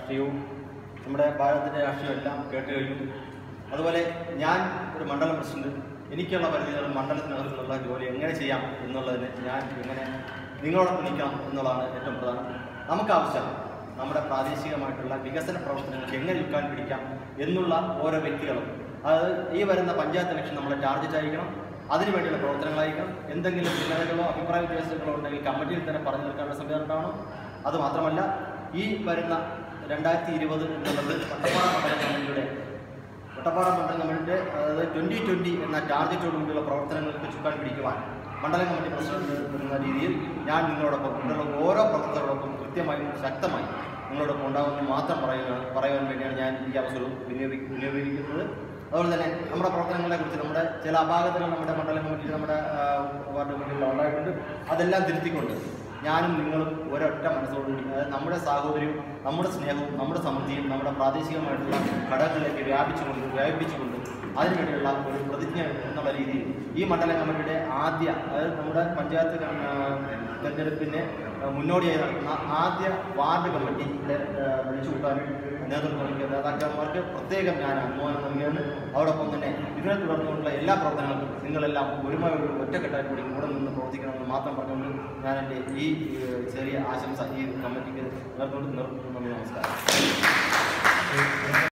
രാഷ്ട്രീയവും നമ്മുടെ ഭാരതത്തിൻ്റെ രാഷ്ട്രീയമെല്ലാം കേട്ട് കഴിഞ്ഞു. അതുപോലെ ഞാൻ ഒരു മണ്ഡലം പ്രസിഡന്റ്, എനിക്കുള്ള പരിധികളും മണ്ഡലത്തിനകത്തുള്ള ജോലി എങ്ങനെ ചെയ്യാം എന്നുള്ളതിന് ഞാൻ എങ്ങനെ നിങ്ങളോടൊപ്പം നിൽക്കണം എന്നുള്ളതാണ് ഏറ്റവും പ്രധാനം. നമുക്കാവശ്യം നമ്മുടെ പ്രാദേശികമായിട്ടുള്ള വികസന പ്രവർത്തനങ്ങൾക്ക് എങ്ങനെ ഉൾക്കാൻ പിടിക്കാം എന്നുള്ള ഓരോ വ്യക്തികളും, അതായത് ഈ വരുന്ന പഞ്ചായത്ത് ഇലക്ഷൻ നമ്മളെ ടാർഗറ്റ് ആയിരിക്കണം, അതിനുവേണ്ടിയുള്ള പ്രവർത്തനങ്ങളായിരിക്കണം. എന്തെങ്കിലും ഭിന്നതകളോ അഭിപ്രായ വ്യത്യാസങ്ങളോ ഉണ്ടെങ്കിൽ കമ്മിറ്റിയിൽ തന്നെ പറഞ്ഞു തീർക്കാനുള്ള സംവിധാനം ഉണ്ടാവണം. അതുമാത്രമല്ല, ഈ വരുന്ന 2020 എന്നുള്ളത് വട്ടപ്പാറ മണ്ഡലം കമ്മിറ്റിയുടെ അതായത് 2020 എന്ന ടാർഗറ്റോടുകൂടിയുള്ള പ്രവർത്തനങ്ങൾക്ക് ചുക്കാൻ പിടിക്കുവാൻ മണ്ഡലം കമ്മിറ്റി പ്രസിഡന്റ് എന്ന രീതിയിൽ ഞാൻ നിങ്ങളോടൊപ്പം ഓരോ പ്രവർത്തകരോടൊപ്പം കൃത്യമായും ശക്തമായി നിങ്ങളോടൊപ്പം ഉണ്ടാകുമെന്ന് മാത്രം പറയാൻ വേണ്ടിയാണ് ഞാൻ ഈ അവസരവും വിനിയോഗിക്കുന്നത്. അതുപോലെ തന്നെ നമ്മുടെ പ്രവർത്തനങ്ങളെക്കുറിച്ച് നമ്മുടെ ചില അപാകതകൾ നമ്മുടെ മണ്ഡലം കമ്മിറ്റിയിൽ, നമ്മുടെ വാർഡ് കമ്മിറ്റിയിൽ ഉണ്ടായിട്ടുണ്ട്. അതെല്ലാം തിരുത്തിക്കൊണ്ട് ഞാനും നിങ്ങളും ഒരൊറ്റ മനസ്സോടുകൂടി, അതായത് നമ്മുടെ സാഹോദര്യവും നമ്മുടെ സ്നേഹവും നമ്മുടെ സമൃദ്ധിയും നമ്മുടെ പ്രാദേശികമായിട്ടുള്ള ഘടകങ്ങളിലേക്ക് വ്യാപിപ്പിച്ചുകൊണ്ട് അതിനുവേണ്ടിയുള്ള ഒരു പ്രതിജ്ഞ എന്നുള്ള രീതിയിൽ ഈ മണ്ഡലം കമ്മിറ്റിയുടെ അതായത് നമ്മുടെ പഞ്ചായത്ത് തെരഞ്ഞെടുപ്പിന് മുന്നോടിയായി നടക്കുന്ന ആദ്യ വാർഡ് കമ്മിറ്റിയുടെ വിളിച്ചുകൂട്ടാനും നേതൃത്വം നൽകിയ നേതാക്കന്മാർക്ക് പ്രത്യേകം ഞാൻ അനുമോദനം നൽകിയാണ്. അതോടൊപ്പം തന്നെ ഇതിനെ തുടർന്നുകൊണ്ടുള്ള എല്ലാ പ്രവർത്തനങ്ങൾക്കും നിങ്ങളെല്ലാം ഒരുമയോടും ഒറ്റക്കെട്ടായി കൂടി കൂടെ നിന്ന് പ്രവർത്തിക്കണമെന്ന് മാത്രം പറഞ്ഞുകൊണ്ട് ഞാൻ എൻ്റെ ഈ ചെറിയ ആശംസ ഈ കമ്മിറ്റിക്ക് നേർന്നുകൊണ്ട് നിർത്തുന്നു. നമസ്കാരം.